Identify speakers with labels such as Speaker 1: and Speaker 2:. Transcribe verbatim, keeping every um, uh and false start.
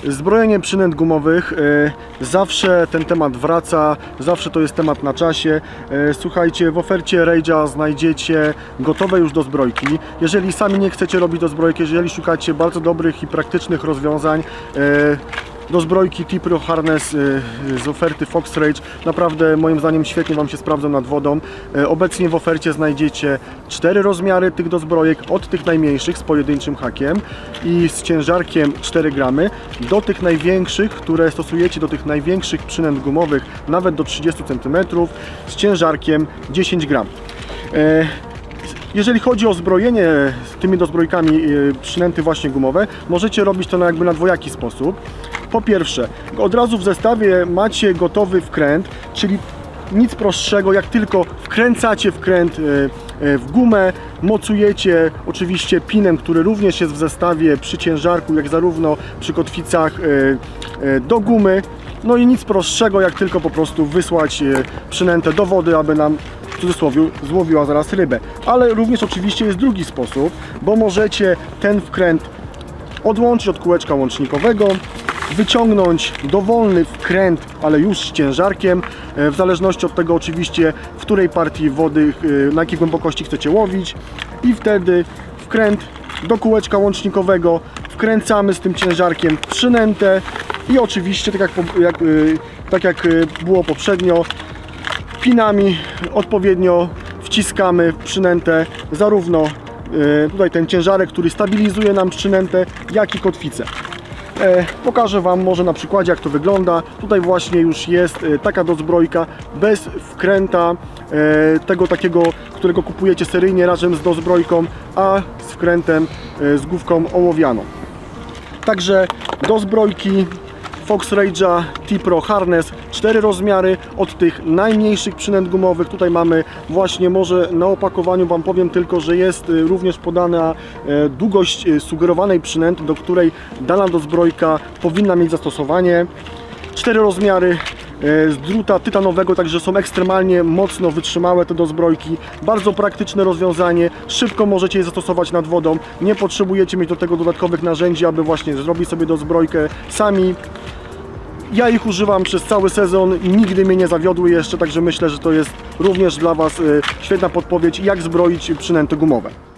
Speaker 1: Zbrojenie przynęt gumowych, zawsze ten temat wraca, zawsze to jest temat na czasie. Słuchajcie, w ofercie Rage'a znajdziecie gotowe już do zbrojki. Jeżeli sami nie chcecie robić do zbrojki, jeżeli szukacie bardzo dobrych i praktycznych rozwiązań do zbrojki T-Pro Harness z oferty Fox Rage, naprawdę moim zdaniem świetnie Wam się sprawdzą nad wodą. Obecnie w ofercie znajdziecie cztery rozmiary tych dozbrojek, od tych najmniejszych z pojedynczym hakiem i z ciężarkiem cztery gramy, do tych największych, które stosujecie do tych największych przynęt gumowych, nawet do trzydziestu centymetrów, z ciężarkiem dziesięć gram. Jeżeli chodzi o zbrojenie z tymi dozbrojkami przynęty właśnie gumowe, możecie robić to na jakby na dwojaki sposób. Po pierwsze, od razu w zestawie macie gotowy wkręt, czyli nic prostszego, jak tylko wkręcacie wkręt w gumę, mocujecie oczywiście pinem, który również jest w zestawie przy ciężarku, jak zarówno przy kotwicach do gumy. No i nic prostszego, jak tylko po prostu wysłać przynętę do wody, aby nam w cudzysłowie złowiła zaraz rybę. Ale również oczywiście jest drugi sposób, bo możecie ten wkręt odłączyć od kółeczka łącznikowego, wyciągnąć dowolny wkręt, ale już z ciężarkiem, w zależności od tego oczywiście, w której partii wody, na jakiej głębokości chcecie łowić, i wtedy wkręt do kółeczka łącznikowego, wkręcamy z tym ciężarkiem przynętę i oczywiście, tak jak, jak, tak jak było poprzednio, pinami odpowiednio wciskamy przynętę, zarówno tutaj ten ciężarek, który stabilizuje nam przynętę, jak i kotwicę. Pokażę Wam może na przykładzie, jak to wygląda. Tutaj właśnie już jest taka dozbrojka bez wkręta tego takiego, którego kupujecie seryjnie razem z dozbrojką, a z wkrętem z główką ołowianą. Także dozbrojki Fox Rage'a T-Pro Harness, cztery rozmiary, od tych najmniejszych przynęt gumowych. Tutaj mamy właśnie, może na opakowaniu Wam powiem tylko, że jest również podana długość sugerowanej przynęty, do której dana dozbrojka powinna mieć zastosowanie. Cztery rozmiary z druta tytanowego, także są ekstremalnie mocno wytrzymałe te dozbrojki. Bardzo praktyczne rozwiązanie, szybko możecie je zastosować nad wodą, nie potrzebujecie mieć do tego dodatkowych narzędzi, aby właśnie zrobić sobie dozbrojkę sami. Ja ich używam przez cały sezon, nigdy mnie nie zawiodły jeszcze, także myślę, że to jest również dla Was świetna podpowiedź, jak zbroić przynęty gumowe.